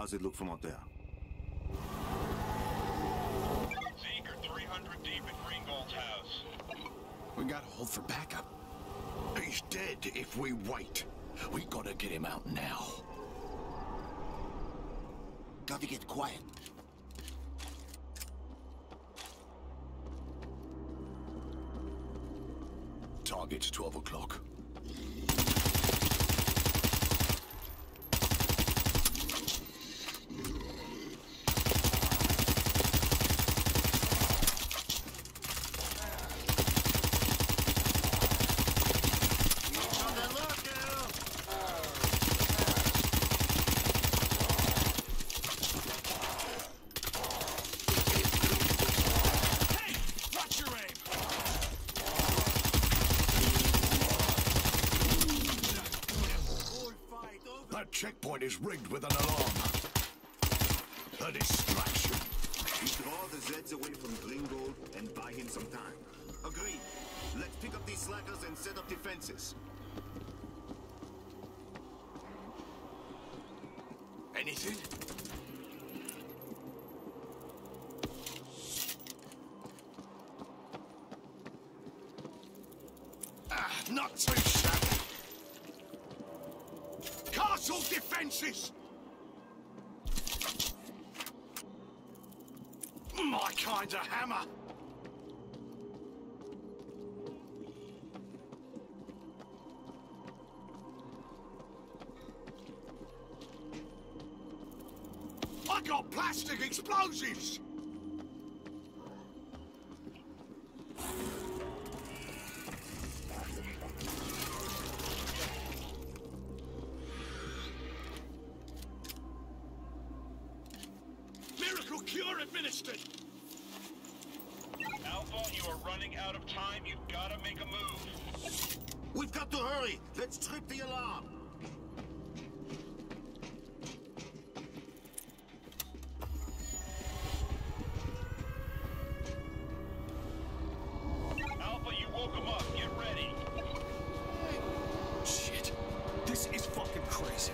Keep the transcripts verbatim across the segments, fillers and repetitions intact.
How's it look from out there? Zeke are three hundred deep in Greengold's house. We gotta hold for backup. He's dead if we wait. We gotta get him out now. Gotta get quiet. Target's twelve o'clock. That checkpoint is rigged with an alarm. A distraction. We draw the Zeds away from Greengold and buy him some time. Agreed. Let's pick up these slackers and set up defenses. Anything? Ah, not too shabby. Castle defenses! My kind of hammer! I got plastic explosives! Miracle cure administered! Alpha, you are running out of time. You've got to make a move. We've got to hurry! Let's trip the alarm! Alpha, you woke him up. Get ready. Shit. This is fucking crazy.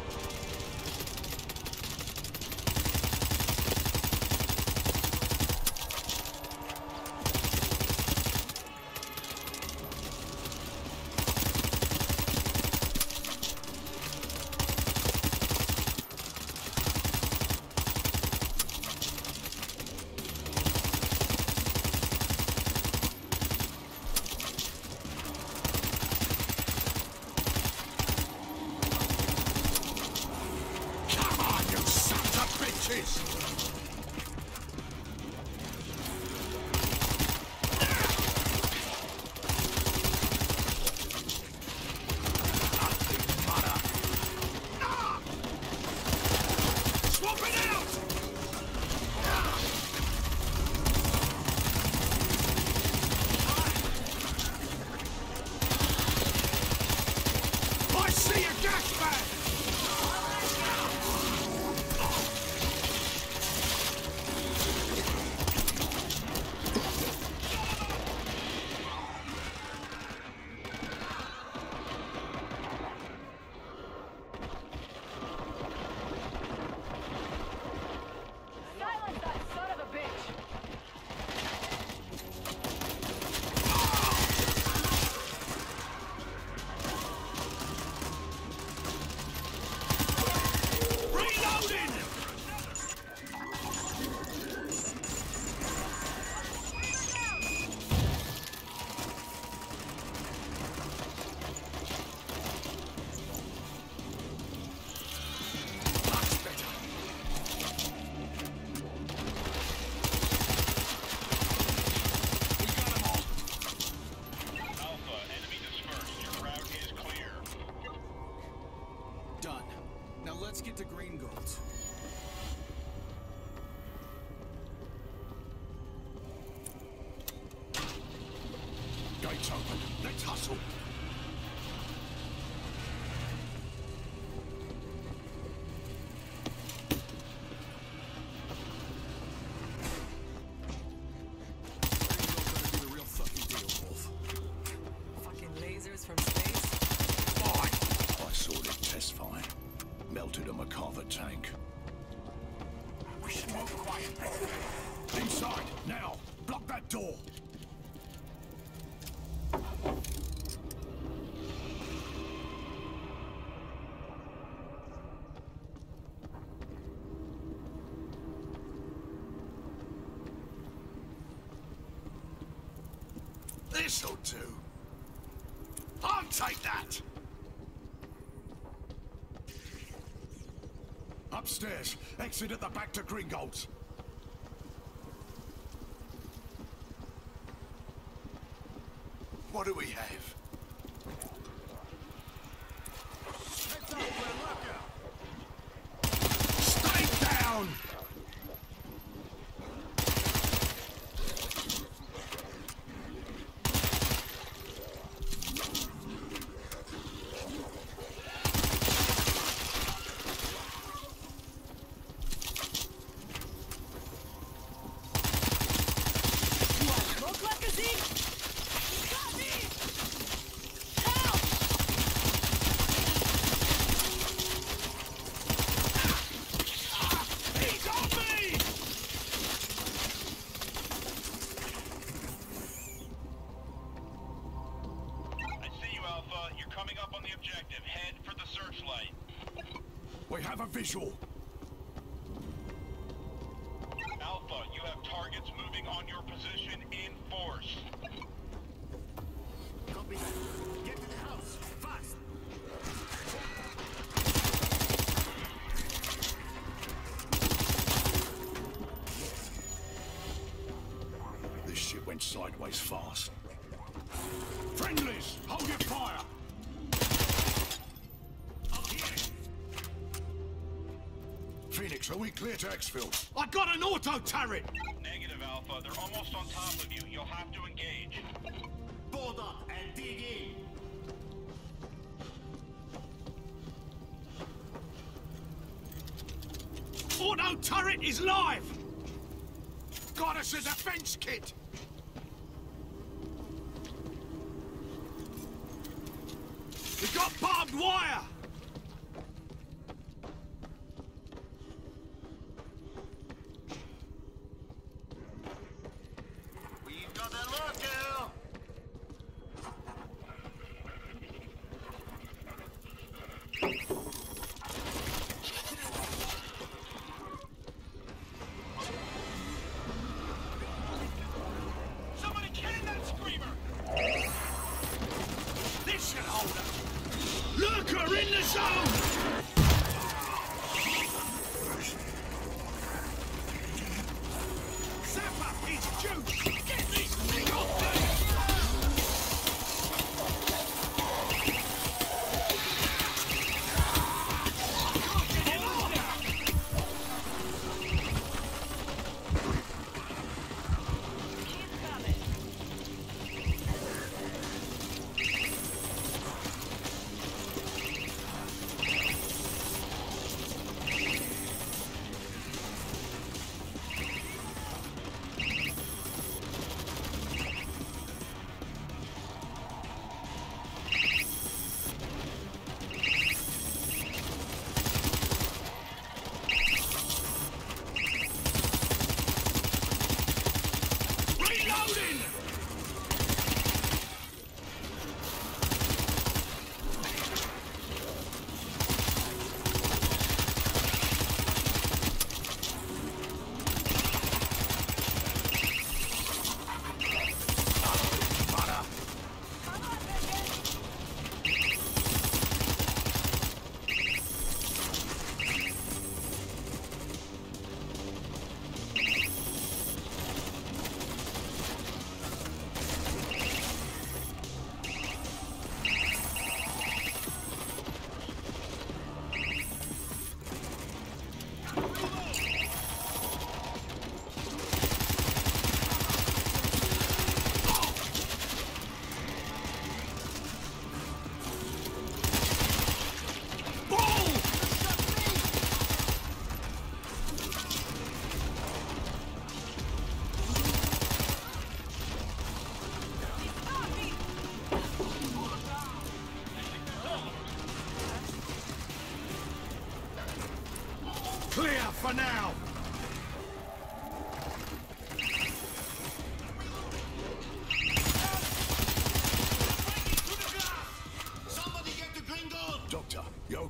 Let's get to Greengold's. Gates open. Let's hustle. From space? Fine. I saw it test fine. Melted a MacArthur tank. Move quiet. Inside, now. Block that door. This'll do. I'll take that! Upstairs. Exit at the back to Gringolds. What do we have? Stay down! We have a visual. Alpha, you have targets moving on your position in force. Copy that. Get to the house, fast! This shit went sideways fast. Friendlies, hold your fire! Phoenix, are we clear to exfil? I got an auto turret! Negative, Alpha. They're almost on top of you. You'll have to engage. Board up and dig in! Auto turret is live! Got us a defense kit! We got barbed wire! We've got a locker! Somebody can that screamer! This should hold us! Lurker in the zone! Zappa, it's juice! Get this thing off me! Clear for now!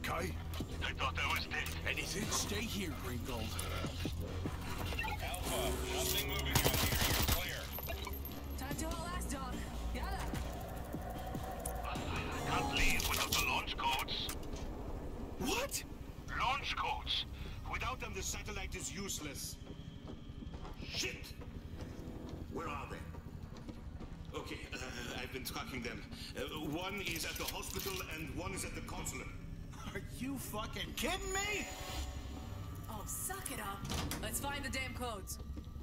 okay? I thought I was dead. Anything? Stay here, Green Gold. Alpha, nothing moving out here. You're clear. Time to haul ass, dog. Yalla. I can't leave without the launch codes. What? Launch codes. Without them, the satellite is useless. Shit! Where are they? Okay, uh, I've been tracking them. Uh, one is at the hospital and one is at the consulate. Are you fucking kidding me? Oh, suck it up. Let's find the damn codes.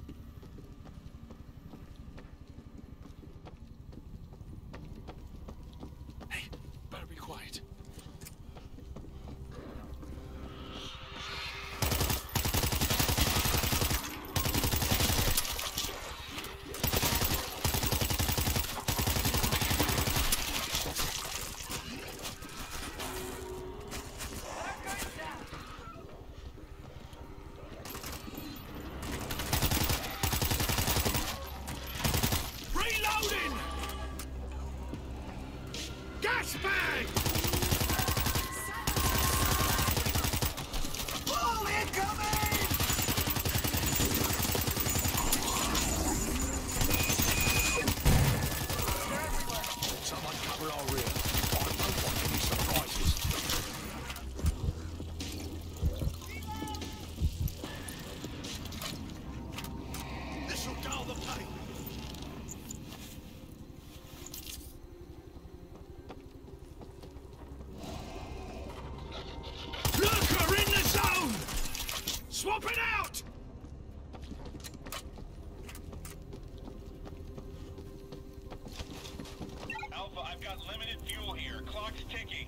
Hey, better be quiet. Reloading! Gas bag! Oh, incoming! Someone cover our rear. I don't want any surprises. This'll dull the pain. Lurker in the zone! Swap it out! Alpha, I've got limited fuel here. Clock's ticking.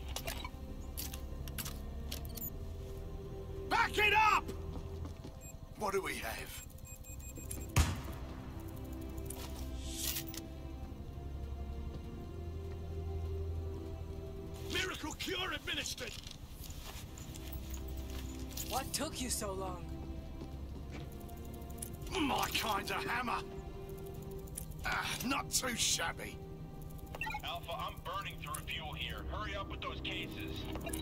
Back it up! What do we have? Miracle cure administered! What took you so long? My kind of hammer! Ah, not too shabby. Alpha, I'm burning through fuel here. Hurry up with those cases.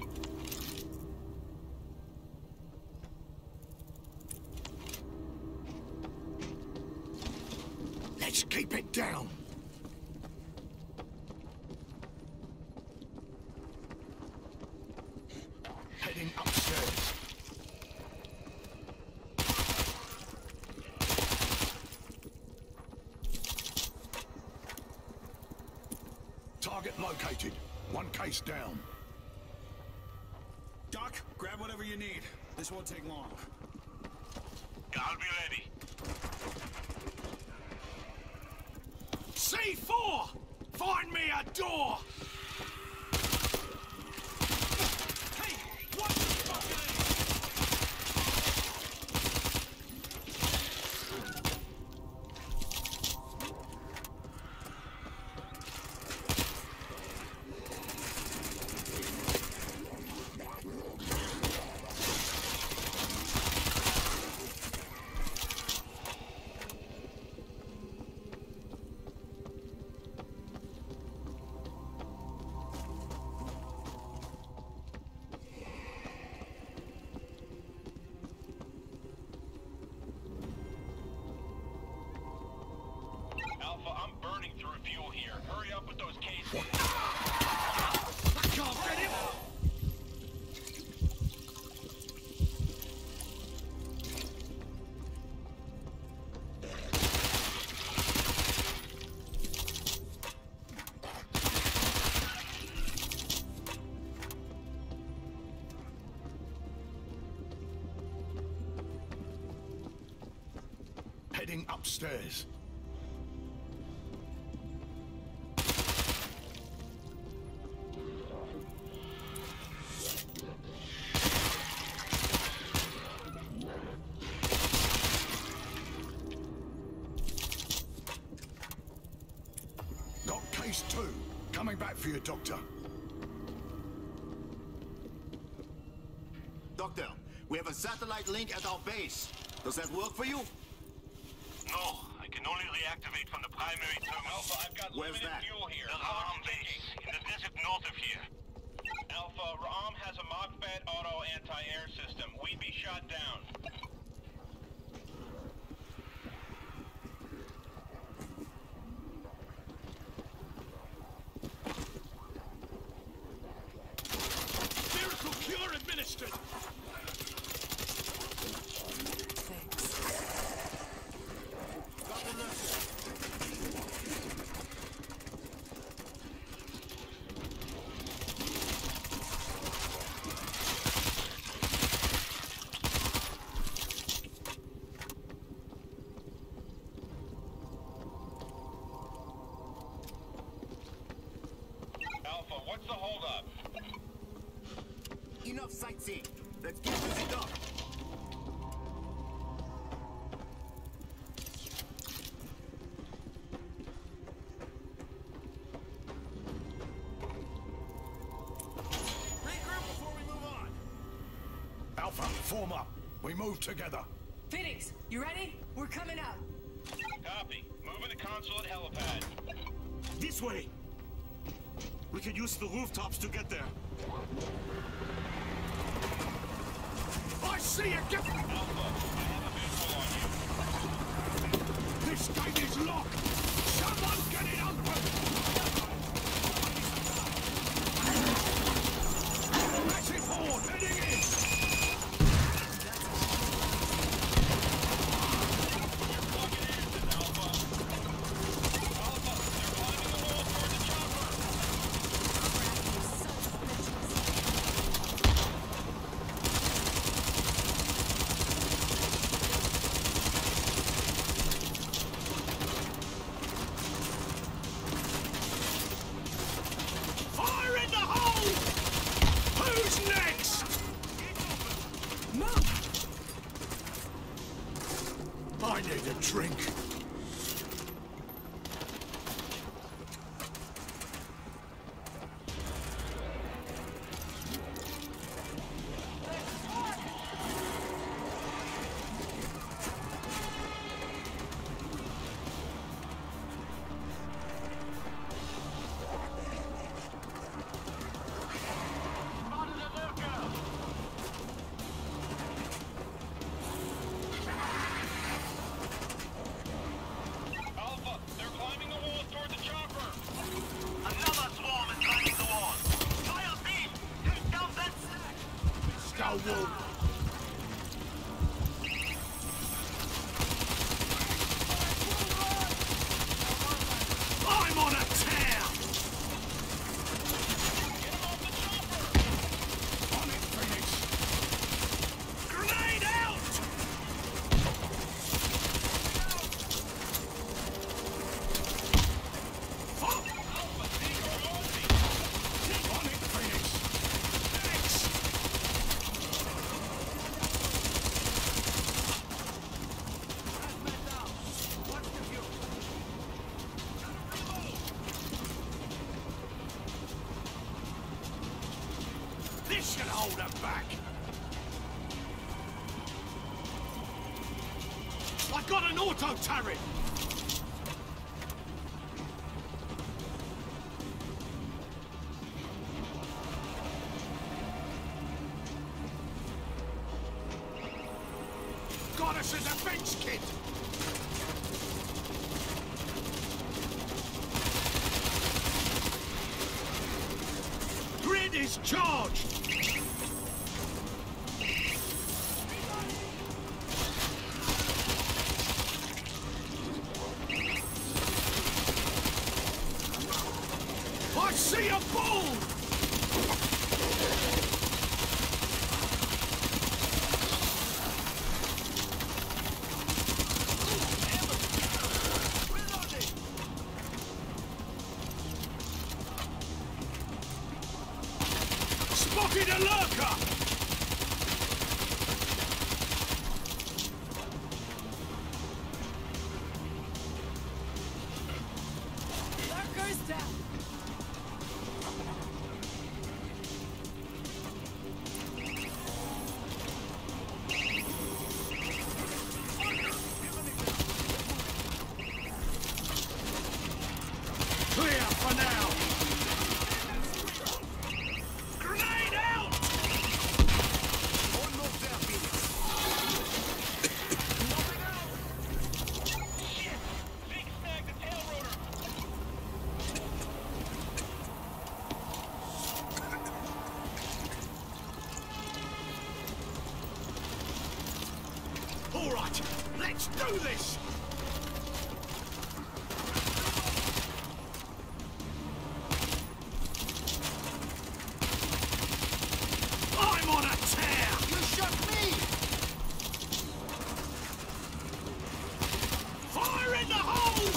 Let's keep it down. Heading upstairs. Target located. One case down. Doc, grab whatever you need. This won't take long. I'll be ready. C four! Find me a door! Hey, what the fuck? Alpha, I'm burning through fuel here. Hurry up with those cases. I can't get him! Heading upstairs. Got case two. Coming back for you, Doctor. Doctor, we have a satellite link at our base. Does that work for you? No, I can only reactivate from the primary terminal. Alpha, I've got Where's limited that? fuel here. The Ram base, in the desert north of here. Alpha, Ram has a mock base reset auto anti-air system. We'd be shot down. Miracle cure administered! Thanks. Got the nurse. Alpha, what's the holdup? Enough sightseeing. Let's get to the dock. Regroup before we move on. Alpha, form up. We move together. Phoenix, you ready? We're coming out. Copy. Moving the console at helipad. This way! We can use the rooftops to get there. I see you! Get... Alpha, I have a visual on you. This gate is locked! Someone get it open! Massive horde heading in! Fucking answers, Alpha. Alpha, they're climbing the wall toward the chopper. Fire in the hole! Who's next? Move! I need a drink. Alpha, they're climbing the wall toward the chopper. Another swarm is climbing the wall. Fire beam! Take down that sack! Stalwart. I'm on a tear! Get him off the chopper. On it, Phoenix! Grenade out! Fuck! Alpha, see your own On it, Phoenix! Next! This should hold them back! I got an auto turret! Got us a defense kit! Grid is charged! I see a bull! Spotted Right, let's do this! I'm on a tear! You shot me! Fire in the hole!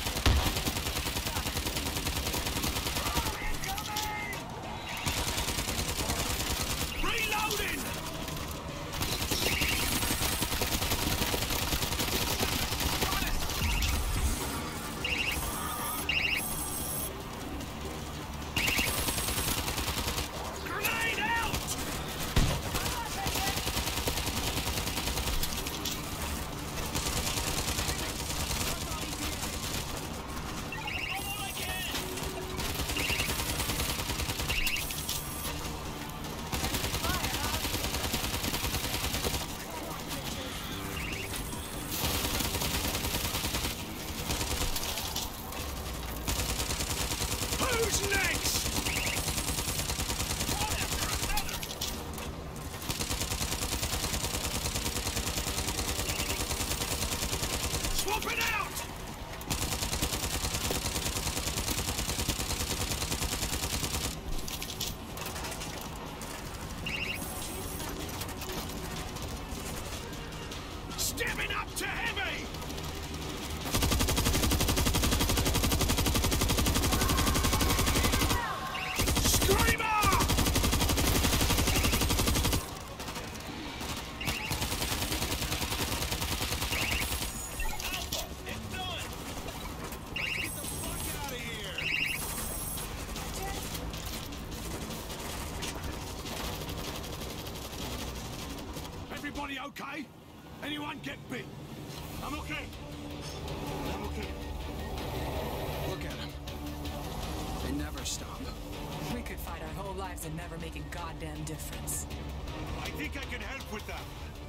Reloading! Grenade out! Who's next? Swap it out! Stepping up to heavy! Screamer! Alpha, it's done! Let's get the fuck out of here! Everybody okay? Anyone get bit? I'm okay. I'm okay. Look at him. They never stop. We could fight our whole lives and never make a goddamn difference. I think I can help with that.